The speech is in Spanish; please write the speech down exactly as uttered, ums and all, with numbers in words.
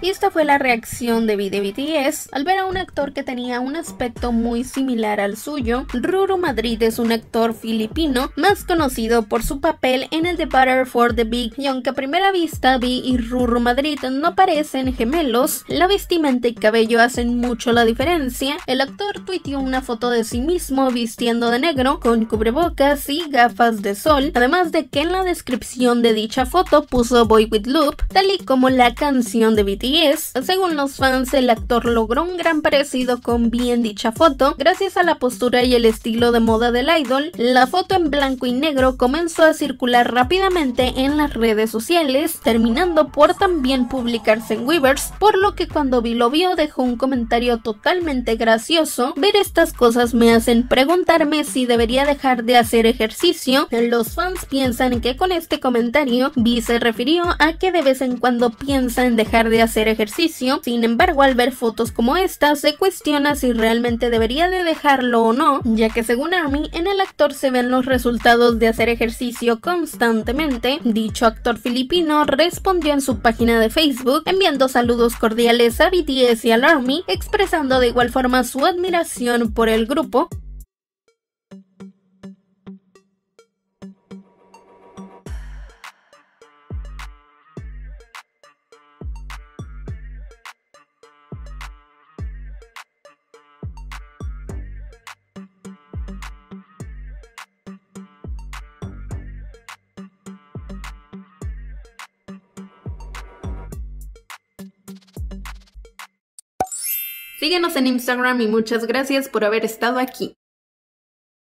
Y esta fue la reacción de V de B T S al ver a un actor que tenía un aspecto muy similar al suyo. Ruru Madrid es un actor filipino más conocido por su papel en el de Butter for the Big, y aunque a primera vista V y Ruru Madrid no parecen gemelos, la vestimenta y cabello hacen mucho la diferencia. El actor tuiteó una foto de sí mismo vistiendo de negro, con cubrebocas y gafas de sol, además de que en la descripción de dicha foto puso Boy with Loop, tal y como la canción de B T S. Según los fans, el actor logró un gran parecido con V en dicha foto, gracias a la postura y el estilo de moda del idol. La foto en blanco y negro comenzó a circular rápidamente en las redes sociales, terminando por también publicarse en Weverse, por lo que cuando Vi lo vio dejó un comentario totalmente gracioso. Ver estas cosas me hacen preguntarme si debería dejar de hacer ejercicio. Los fans piensan que con este comentario Vi se refirió a que de vez en cuando piensa en dejar de hacer ejercicio. Sin embargo, al ver fotos como esta se cuestiona si realmente debería de dejarlo o no, ya que según ARMY en el actor se ven los resultados de hacer ejercicio constantemente. Dicho actor filipino respondió en su página de Facebook enviando saludos cordiales a B T S y al ARMY, expresando de igual forma su admiración por el grupo. Síguenos en Instagram y muchas gracias por haber estado aquí.